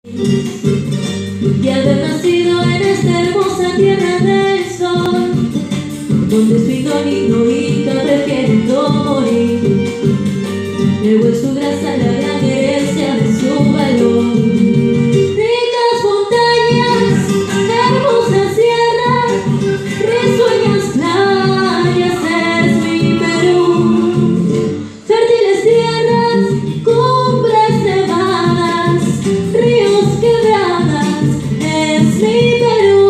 Y haber nacido en esta hermosa tierra del sol, donde su idóneo Inca prefiere no morir, luego en su grasa la gran herencia de su valor. Ricas montañas, hermosas sierras, risueñas playas es mi Perú. Fértiles tierras, cumbres nevadas, ríos, quebradas, es mi Perú.